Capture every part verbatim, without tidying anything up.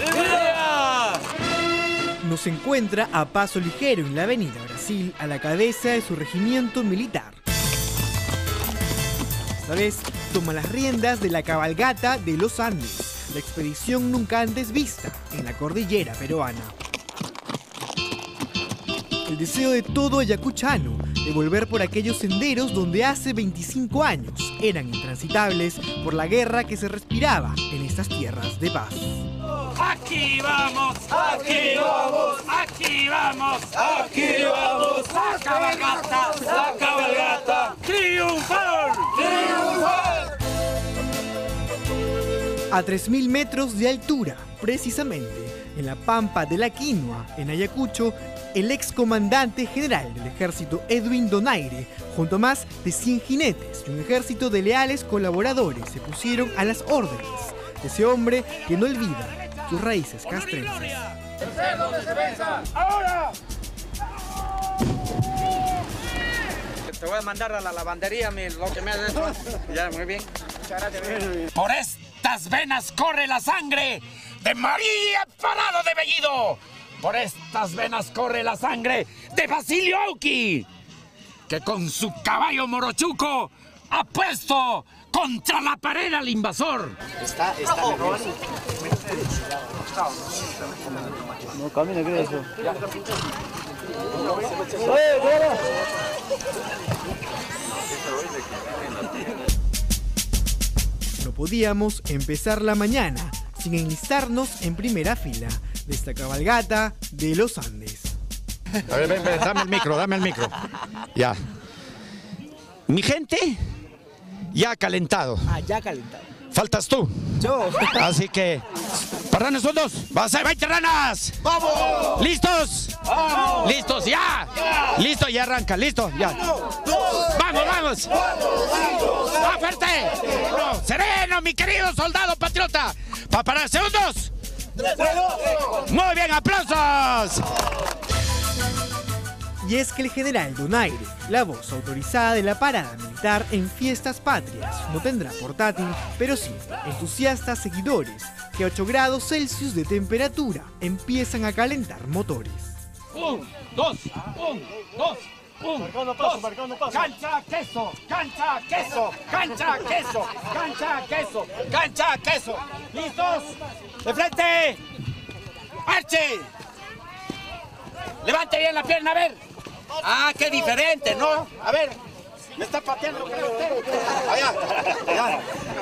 ¡Viva! Nos encuentra a paso ligero en la avenida Brasil a la cabeza de su regimiento militar. Esta vez toma las riendas de la cabalgata de los Andes, la expedición nunca antes vista en la cordillera peruana. El deseo de todo ayacuchano de volver por aquellos senderos donde hace veinticinco años eran intransitables por la guerra que se respiraba en estas tierras de paz. Aquí vamos, aquí vamos, aquí vamos, aquí vamos, la cabalgata, la cabalgata, triunfar, triunfar. A tres mil metros de altura, precisamente, en la pampa de la Quinua, en Ayacucho, el excomandante general del ejército Edwin Donaire, junto a más de cien jinetes y un ejército de leales colaboradores, se pusieron a las órdenes de ese hombre que no olvida sus raíces castrenses. ¡Ahora! Te voy a mandar a la lavandería mi, lo que me has hecho. Ya, muy bien. Muchas gracias. Por estas venas corre la sangre de María Parado de Bellido. Por estas venas corre la sangre de Basilio Auqui, que con su caballo morochuco ha puesto contra la pared al invasor. Está, está mejor. No, camina, ¿qué es eso? No podíamos empezar la mañana sin enlistarnos en primera fila de esta cabalgata de los Andes. A ver, ven, ven, dame el micro, dame el micro. Ya. Mi gente ya ha calentado. Ah, ya calentado. Faltas tú. Yo. Así que, parranes son dos. ¡Va a ser veinte ranas! ¡Vamos! ¿Listos? ¡Vamos! ¿Listos? ¡Ya! ¡Ya! Listo, ya arranca, listo, ya. ¡Vamos, vamos! ¡Va fuerte! No, sereno, mi querido soldado patriota. Para parar segundos. Muy bien, aplausos. Y es que el general Donaire, la voz autorizada de la parada militar en fiestas patrias, no tendrá portátil, pero sí entusiastas seguidores que a ocho grados Celsius de temperatura empiezan a calentar motores. Un, dos, un, dos, un, Marcando dos. paso, marcando paso. Cancha, queso, cancha, queso, cancha, queso, cancha, queso, cancha, queso. ¿Listos? ¡De frente! ¡Marche! Levante bien la pierna, a ver. Ah, qué diferente, ¿no? A ver, me está pateando, creo usted. Allá, allá.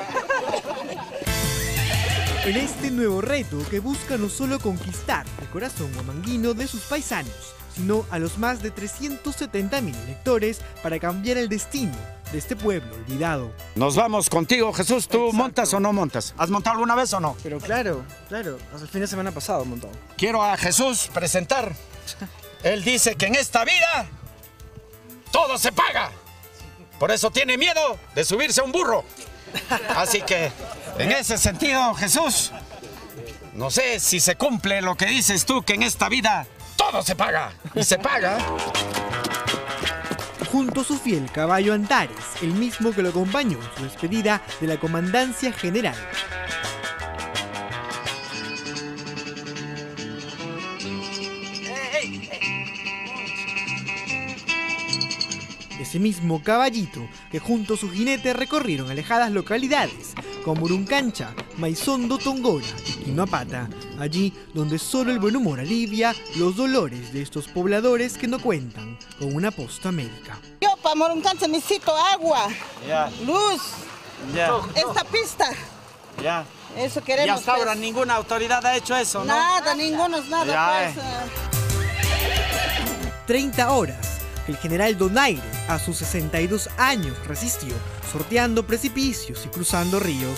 En este nuevo reto que busca no solo conquistar el corazón huamanguino de sus paisanos, sino a los más de trescientos setenta mil electores para cambiar el destino de este pueblo olvidado. Nos vamos contigo, Jesús. ¿Tú Exacto. montas o no montas? ¿Has montado alguna vez o no? Pero claro, claro, hasta el fin de semana pasado montó. Quiero a Jesús presentar. Él dice que en esta vida todo se paga. Por eso tiene miedo de subirse a un burro. Así que, en ese sentido, Jesús, no sé si se cumple lo que dices tú, que en esta vida todo se paga. Y se paga. Junto a su fiel caballo Antares, el mismo que lo acompañó en su despedida de la Comandancia General. Ese mismo caballito que junto a su jinete recorrieron alejadas localidades como Uruncancha, Maizondo, Tongora y Quinoapata, allí donde solo el buen humor alivia los dolores de estos pobladores que no cuentan con una posta médica. Yo para Moruncancha necesito agua, Ya, luz, ya, esta pista. ya. Eso Y queremos. hasta ahora pues. ninguna autoridad ha hecho eso, ¿no? Nada, ninguno es nada. Ya, Pues, eh. eh. treinta horas que el general Donaire, a sus sesenta y dos años, resistió, sorteando precipicios y cruzando ríos.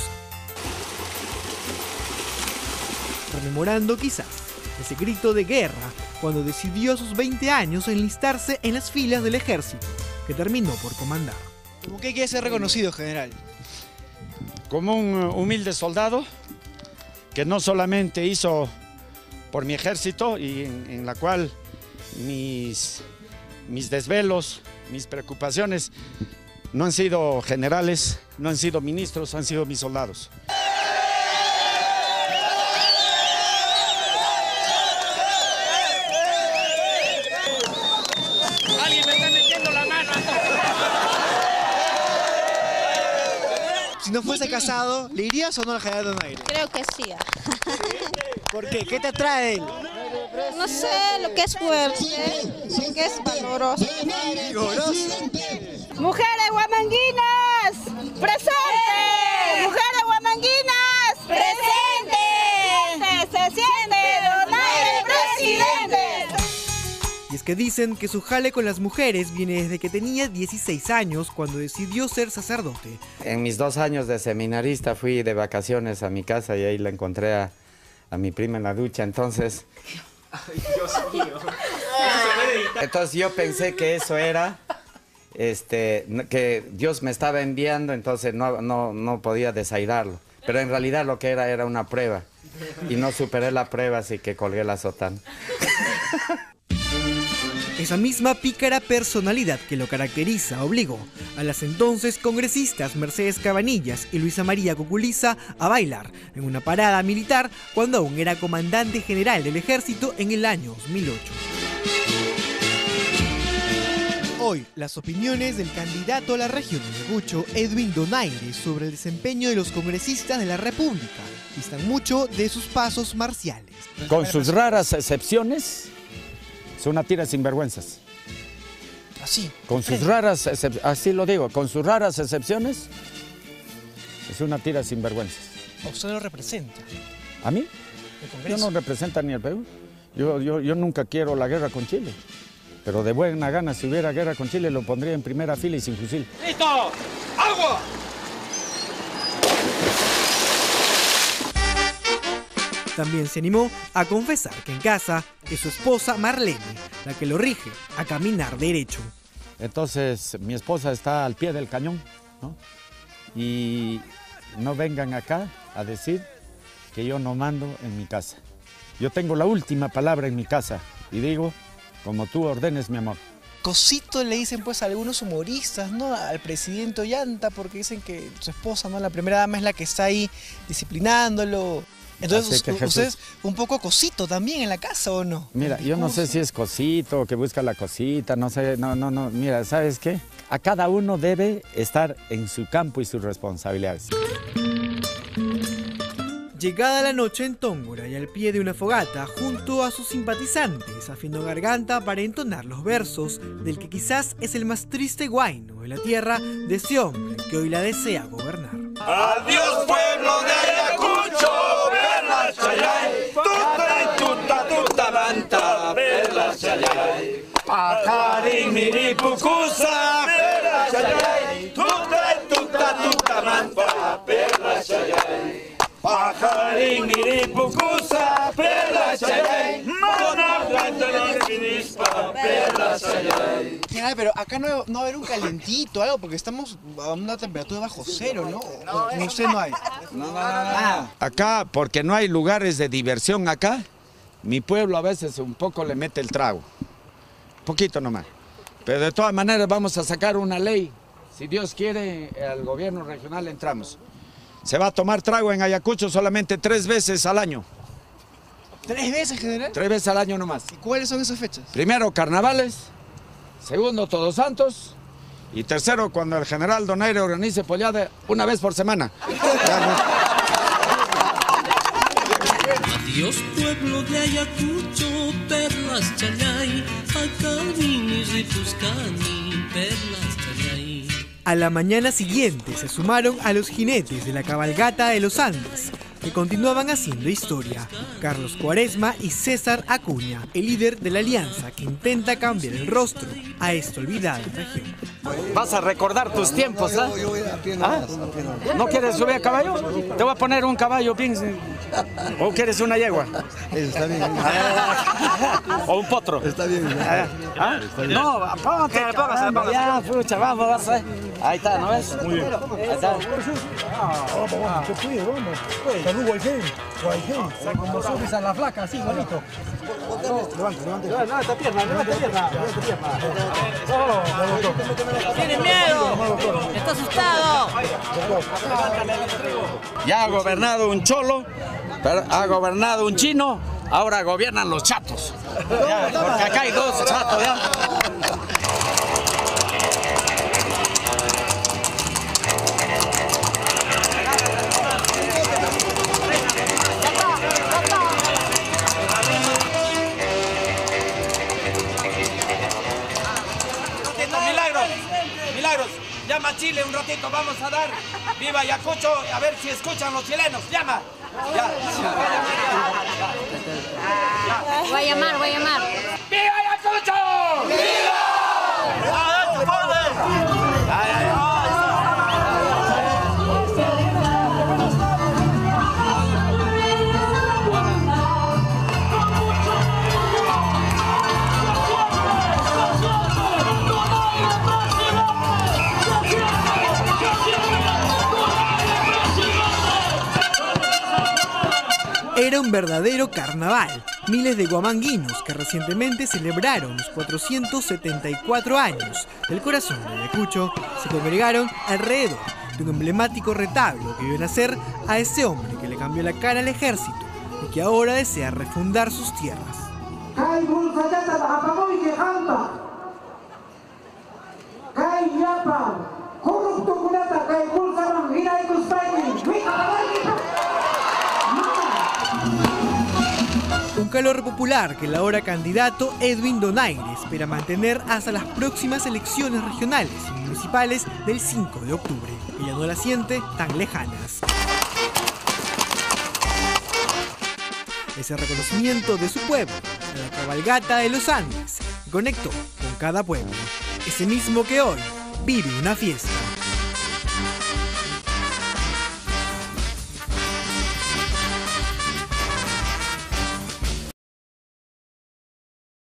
Rememorando quizás ese grito de guerra cuando decidió a sus veinte años enlistarse en las filas del ejército, que terminó por comandar. ¿Cómo que quiere ser reconocido, general? Como un humilde soldado que no solamente hizo por mi ejército y en, en la cual mis, mis desvelos, mis preocupaciones no han sido generales, no han sido ministros, han sido mis soldados. no fuese casado, ¿le irías o no al general Donaire? Creo que sí. ¿Por qué? ¿Qué te atrae de él? No sé, lo que es fuerte, lo que es valoroso. Vigoroso. ¡Mujeres huamanguinas! ¡Presente! ¡Mujeres huamanguinas! ¡Presente! ¡Se siente Donaire presidente! Y es que dicen que su jale con las mujeres viene desde que tenía dieciséis años, cuando decidió ser sacerdote. En mis dos años de seminarista fui de vacaciones a mi casa y ahí la encontré a, a mi prima en la ducha, entonces... Ay, Dios mío. Entonces yo pensé que eso era, este, que Dios me estaba enviando, entonces no, no, no podía desairarlo. Pero en realidad lo que era era una prueba. Y no superé la prueba, así que colgué la sotana. Esa misma pícara personalidad que lo caracteriza obligó a las entonces congresistas Mercedes Cabanillas y Luisa María Cuculiza a bailar en una parada militar cuando aún era comandante general del ejército en el año dos mil ocho. Hoy, las opiniones del candidato a la región de Ayacucho, Edwin Donaire, sobre el desempeño de los congresistas de la República distan mucho de sus pasos marciales. Con sus raras excepciones, es una tira sin vergüenzas. Así. Con sus raras excepciones, así lo digo, con sus raras excepciones, es una tira sin vergüenzas. ¿A usted lo representa? ¿A mí? ¿El Congreso? Yo no represento ni al Perú. Yo, yo, yo nunca quiero la guerra con Chile. Pero de buena gana, si hubiera guerra con Chile, lo pondría en primera fila y sin fusil. ¡Listo! ¡Agua! También se animó a confesar que en casa es su esposa Marlene la que lo rige a caminar derecho. Entonces, mi esposa está al pie del cañón, ¿no? Y no vengan acá a decir que yo no mando en mi casa. Yo tengo la última palabra en mi casa y digo, como tú ordenes, mi amor. Cosito le dicen pues a algunos humoristas, ¿no? Al presidente Ollanta, porque dicen que su esposa, ¿no? La primera dama es la que está ahí disciplinándolo. Entonces, Así que Jesús... ¿usted es un poco cosito también en la casa o no? Mira, yo no sé si es cosito o que busca la cosita, no sé, no, no, no. Mira, ¿sabes qué? A cada uno debe estar en su campo y sus responsabilidades. Llegada la noche en Tóngora y al pie de una fogata, junto a sus simpatizantes, afinó garganta para entonar los versos del que quizás es el más triste guayno de la tierra de ese hombre que hoy la desea gobernar. Adiós, pueblo de Ayacucho, perlas chayay, tuta y tuta tuta manta, perlas chayay. Pajarín miripucusa, perlas chayay, tuta y tuta tuta manta, perlas chayay. Pajarín miripucusa, perlas chayay, mona planta la finispa, perlas chayay. Mira, pero acá no, no va a haber un calentito, algo, porque estamos a una temperatura bajo cero, ¿no? ¿O en usted no hay? No, no, no, no. Acá, porque no hay lugares de diversión acá, mi pueblo a veces un poco le mete el trago. Poquito nomás. Pero de todas maneras vamos a sacar una ley. Si Dios quiere, al gobierno regional entramos. Se va a tomar trago en Ayacucho solamente tres veces al año. ¿Tres veces, general? Tres veces al año nomás. ¿Y cuáles son esas fechas? Primero, carnavales. Segundo, Todos Santos. Y tercero, cuando el general Donaire organice pollada una vez por semana. Adiós, pueblo de Ayacucho, perlas chayay, acabini ripuscani, perlas chayay. A la mañana siguiente se sumaron a los jinetes de la cabalgata de los Andes, que continuaban haciendo historia, Carlos Cuaresma y César Acuña, el líder de la alianza que intenta cambiar el rostro a esta olvidada región. Vas a recordar tus tiempos, ¿ah? ¿Ah? ¿No quieres subir a caballo? Te voy a poner un caballo bien. ¿O quieres una yegua? Está bien. ¿O un potro? Está bien. ¿Ah? No, ponte, caramba, ya, pucha, vamos, vas a... Ahí está, ¿no ves? Muy bien. Ahí está. Como subes a la flaca, así, bonito. Levante, levante. No, esta pierna, no, esta pierna. ¡Tiene miedo! ¡Está asustado! Ya ha gobernado un cholo, pero ha gobernado un chino, ahora gobiernan los chatos. Ya, porque acá hay dos chatos, ya. milagros. Llama a Chile un ratito, vamos a dar Viva Ayacucho, a ver si escuchan los chilenos. Llama. Ya. Voy a llamar, voy a llamar. ¡Viva Ayacucho! ¡Viva! Era un verdadero carnaval. Miles de guamanguinos que recientemente celebraron los cuatrocientos setenta y cuatro años del corazón de Ayacucho se congregaron alrededor de un emblemático retablo que vio nacer a ese hombre que le cambió la cara al ejército y que ahora desea refundar sus tierras. Un calor popular que el ahora candidato Edwin Donaire espera mantener hasta las próximas elecciones regionales y municipales del cinco de octubre, que ya no las siente tan lejanas. Ese reconocimiento de su pueblo, a la cabalgata de los Andes, que conectó con cada pueblo, ese mismo que hoy vive una fiesta.